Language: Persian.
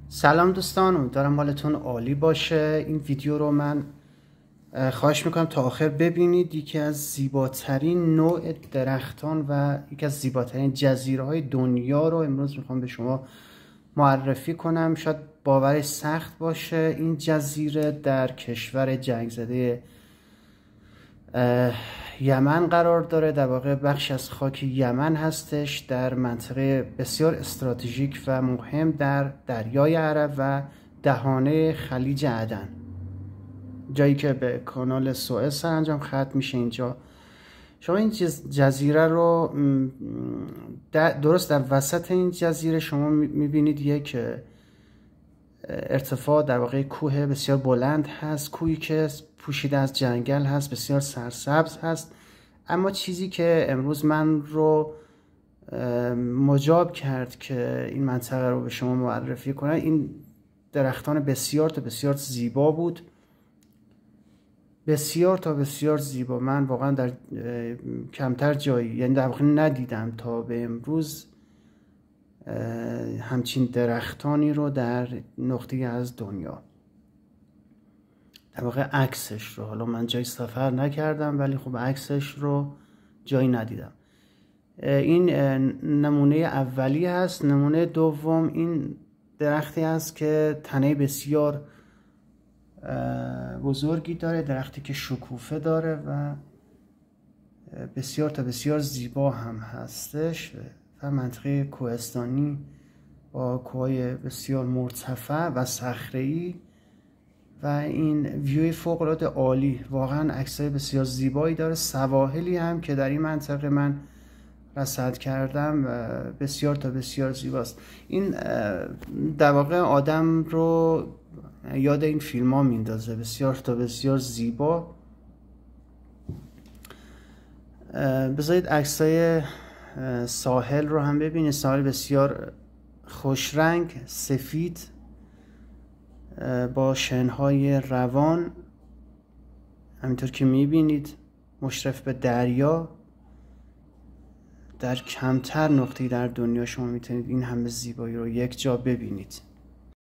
سلام دوستان، امیدوارم حالتون عالی باشه. این ویدیو رو من خواهش میکنم تا آخر ببینید. یکی از زیباترین نوع درختان و یکی از زیباترین جزیره های دنیا رو امروز میخوام به شما معرفی کنم. شاید باورش سخت باشه، این جزیره در کشور جنگ زده یمن قرار داره. در واقع بخش از خاک یمن هستش، در منطقه بسیار استراتژیک و مهم در دریای عرب و دهانه خلیج عدن، جایی که به کانال سوئز سرانجام ختم میشه. اینجا شما این جزیره رو درست در وسط این جزیره شما میبینید یک ارتفاع، در واقع کوه بسیار بلند هست، کوهی که پوشیده از جنگل هست، بسیار سرسبز هست. اما چیزی که امروز من رو مجاب کرد که این منطقه رو به شما معرفی کنم، این درختان بسیار تا بسیار زیبا بود، بسیار تا بسیار زیبا. من واقعا در کمتر جایی، یعنی در واقع ندیدم تا به امروز همچین درختانی رو در نقطه‌ای از دنیا. در واقع عکسش رو، حالا من جای سفر نکردم ولی خب عکسش رو جایی ندیدم. این نمونه اولی هست. نمونه دوم این درختی هست که تنه بسیار بزرگی داره، درختی که شکوفه داره و بسیار تا بسیار زیبا هم هستش و منطقه کوهستانی با کوههای بسیار مرتفع و صخره‌ای و این ویوی فوق‌العاده عالی. واقعا عکسای بسیار زیبایی داره. سواحلی هم که در این منطقه من رصد کردم بسیار تا بسیار زیباست. این در واقع آدم رو یاد این فیلم ها میندازه، بسیار تا بسیار زیبا. بذارید عکسای ساحل رو هم ببینید. ساحل بسیار خوشرنگ، سفید با شنهای روان، همینطور که میبینید مشرف به دریا. در کمتر نقطه‌ای در دنیا شما میتونید این همه زیبایی رو یک جا ببینید.